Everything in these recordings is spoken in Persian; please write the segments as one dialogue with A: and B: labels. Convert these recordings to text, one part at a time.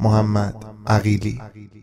A: محمد اغیلی.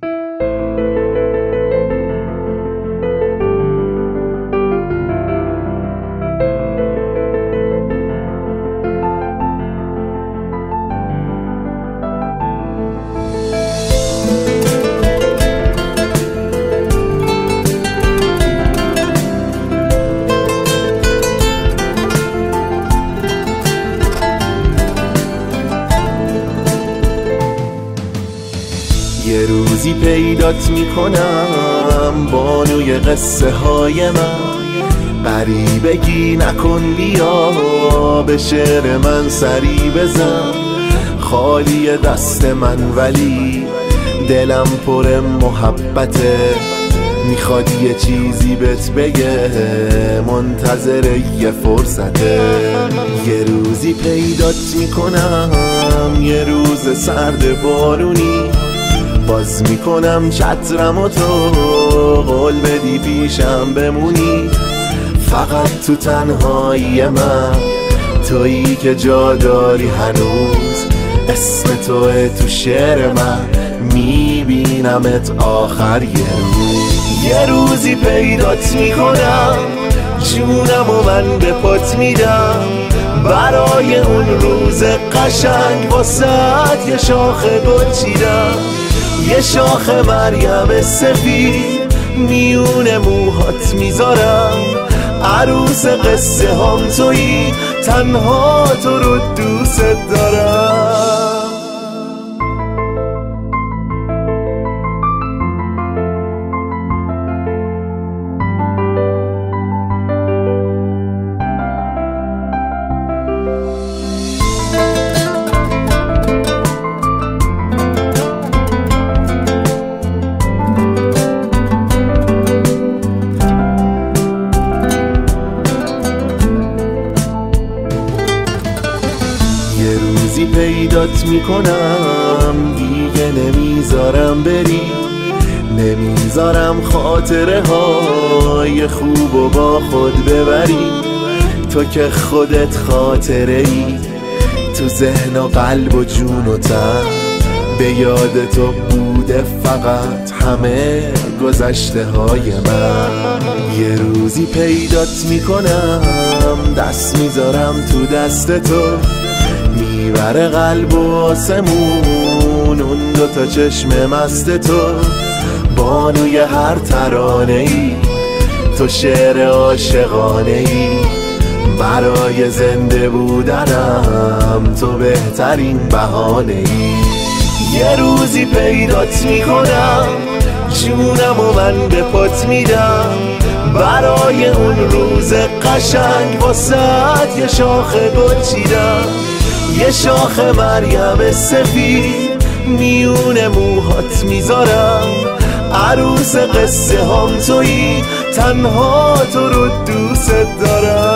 B: یه روزی پیدات میکنم بانوی قصه های من، غریبگی نکن بیا به شعر من سری بزن. خالی دست من ولی دلم پر محبته، میخواد یه چیزی بهت بگه، منتظر یه فرصته. یه روزی پیدات میکنم یه روز سرد بارونی، باز میکنم چترم و تو قول بدی پیشم بمونی. فقط تو تنهایی من تویی که جا داری هنوز، اسم توه تو شعر من، میبینمت آخر یه روز. یه روزی پیدات میکنم جونم و من به پات میدم، برای اون روز قشنگ واسه یه شاخ گل چیدم. یه شاخ مریم سفید میون موهات میذارم، عروس قصه هم تویی، تنها تو رو دوست دارم. پیدات میکنم دیگه نمیذارم بری، نمیذارم خاطره های خوب و با خود ببری. تو که خودت خاطره ای تو ذهن و قلب و جون و تن، به یاد تو بوده فقط همه گذشته های من. یه روزی پیدات میکنم دست میذارم تو دست تو، میبره قلب و آسمون اون دوتا چشم مست تو. بانوی هر ترانه ای تو شعر عاشقانه ای، برای زنده بودنم تو بهترین بهانه ای. یه روزی پیدات میکنم جونم و من به پات میدم، برای اون روز قشنگ واسه یه شاخ گل چیدم. یه شاخ مریم سفید میون موهات میذارم، عروس قصه هم تویی، تنها تو رو دوست دارم.